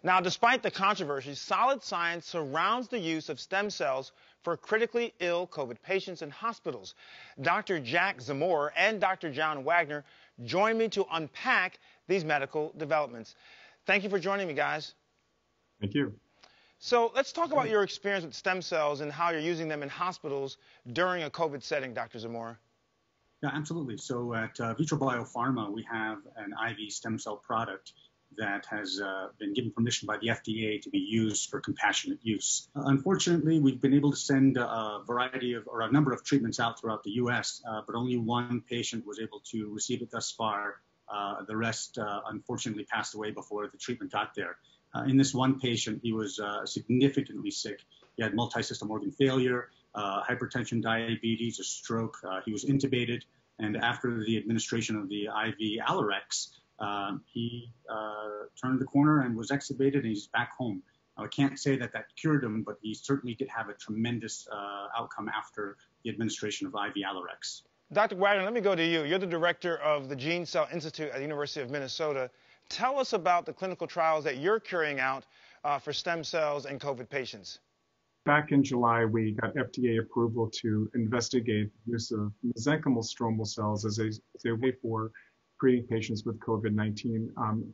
Now, despite the controversy, solid science surrounds the use of stem cells for critically ill COVID patients in hospitals. Dr. Jack Zamora and Dr. John Wagner join me to unpack these medical developments. Thank you for joining me, guys. Thank you. So let's talk about your experience with stem cells and how you're using them in hospitals during a COVID setting, Dr. Zamora. Yeah, absolutely. So at Vitro Biopharma, we have an IV stem cell product that has been given permission by the FDA to be used for compassionate use. Unfortunately, we've been able to send a number of treatments out throughout the U.S., but only one patient was able to receive it thus far. The rest, unfortunately, passed away before the treatment got there. In this one patient, he was significantly sick. He had multi-system organ failure, hypertension, diabetes, a stroke. He was intubated, and after the administration of the IV Allerex, he turned the corner and was extubated, and he's back home. Now, I can't say that cured him, but he certainly did have a tremendous outcome after the administration of IV Allerex. Dr. Wagner, let me go to you. You're the director of the Gene Cell Institute at the University of Minnesota. Tell us about the clinical trials that you're carrying out for stem cells in COVID patients. Back in July, we got FDA approval to investigate the use of mesenchymal stromal cells as a way for treating patients with COVID-19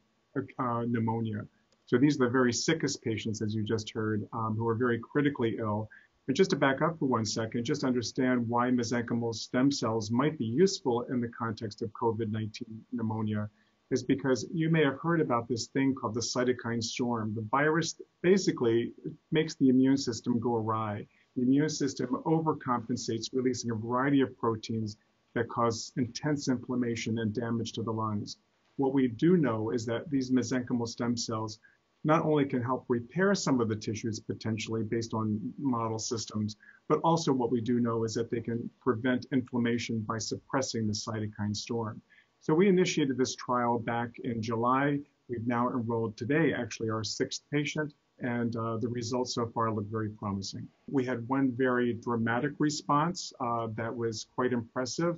pneumonia. So these are the very sickest patients, as you just heard, who are very critically ill. But just to back up for 1 second, just understand why mesenchymal stem cells might be useful in the context of COVID-19 pneumonia is because you may have heard about this thing called the cytokine storm. The virus basically makes the immune system go awry. The immune system overcompensates, releasing a variety of proteins that cause intense inflammation and damage to the lungs. What we do know is that these mesenchymal stem cells not only can help repair some of the tissues potentially based on model systems, but also what we do know is that they can prevent inflammation by suppressing the cytokine storm. So we initiated this trial back in July. We've now enrolled today, actually, our 6th patient, and the results so far look very promising. We had one very dramatic response that was quite impressive.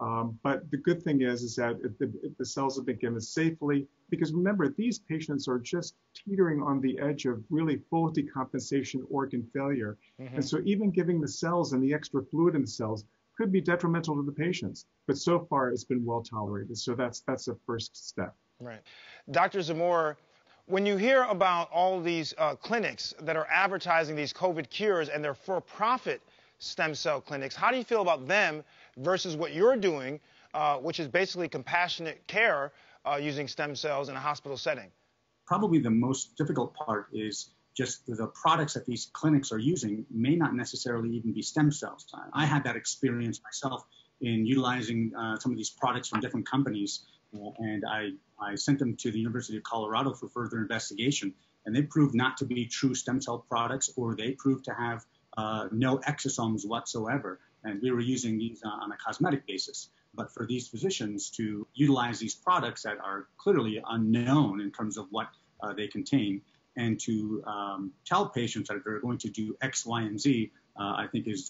But the good thing is that if the cells have been given safely, because remember, these patients are just teetering on the edge of really full decompensation organ failure. Mm-hmm. And so even giving the cells and the extra fluid in the cells could be detrimental to the patients. But so far, it's been well tolerated. So that's the first step. Right. Dr. Zamora, when you hear about all these clinics that are advertising these COVID cures and they're for-profit stem cell clinics, how do you feel about them versus what you're doing, which is basically compassionate care using stem cells in a hospital setting? Probably the most difficult part is just the products that these clinics are using may not necessarily even be stem cells. I had that experience myself in utilizing some of these products from different companies, and I sent them to the University of Colorado for further investigation, and they proved not to be true stem cell products, or they proved to have no exosomes whatsoever. And we were using these on a cosmetic basis. But for these physicians to utilize these products that are clearly unknown in terms of what they contain, and to tell patients that they're going to do X, Y, and Z, I think is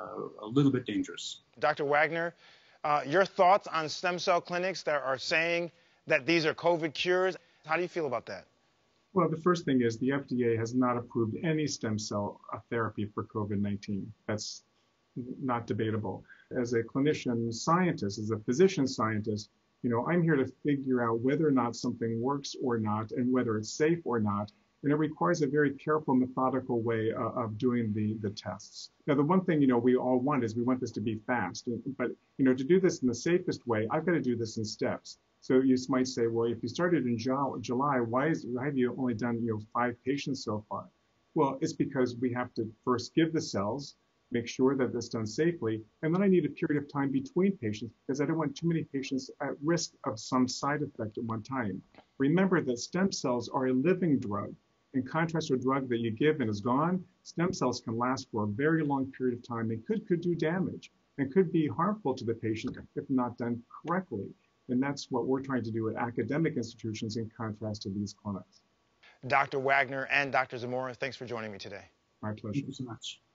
a little bit dangerous. Dr. Wagner, your thoughts on stem cell clinics that are saying that these are COVID cures? How do you feel about that? Well, the first thing is the FDA has not approved any stem cell therapy for COVID-19. That's not debatable. As a clinician scientist, as a physician scientist, I'm here to figure out whether or not something works or not and whether it's safe or not. And it requires a very careful, methodical way of doing the tests. Now, the one thing, we all want is we want this to be fast. But, to do this in the safest way, I've got to do this in steps. So you might say, well, if you started in July, why have you only done, 5 patients so far? Well, it's because we have to first give the cells, make sure that that's done safely, and then I need a period of time between patients because I don't want too many patients at risk of some side effect at one time. Remember that stem cells are a living drug. In contrast to a drug that you give and is gone, stem cells can last for a very long period of time and could do damage and could be harmful to the patient if not done correctly. And that's what we're trying to do at academic institutions in contrast to these clinics. Dr. Wagner and Dr. Zamora, thanks for joining me today. My pleasure. Thank you so much.